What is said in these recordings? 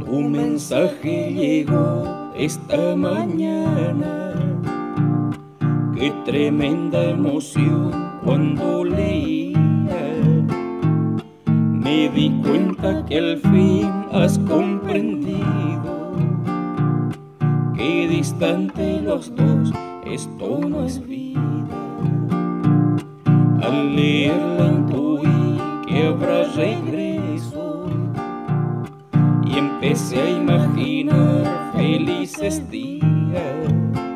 Tu mensaje llegó esta mañana. Qué tremenda emoción cuando leía. Me di cuenta que al fin has comprendido que distante los dos esto no es vida. Al leerla intuí que habrá regreso y empecé a imaginar felices días,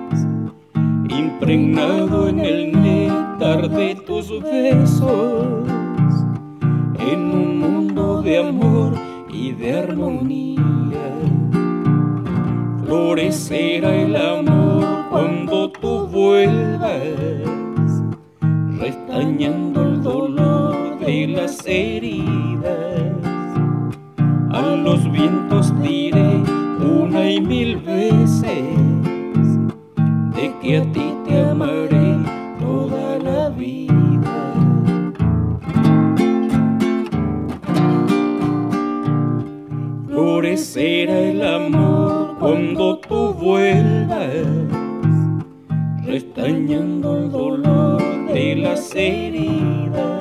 impregnado en el néctar de tus besos, en un mundo de amor y de armonía. Florecerá el amor cuando tú vuelvas, restañando el dolor de las heridas. A los vientos diré una y mil veces de que a ti te amaré toda la vida. Florecerá el amor cuando tú vuelvas, restañando el dolor de las heridas.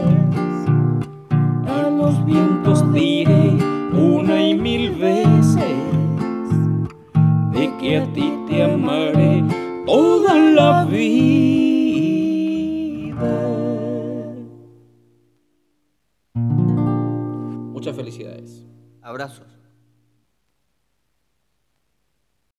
A los vientos diré una y mil veces de que a ti te amaré toda la vida. Muchas felicidades. Abrazos.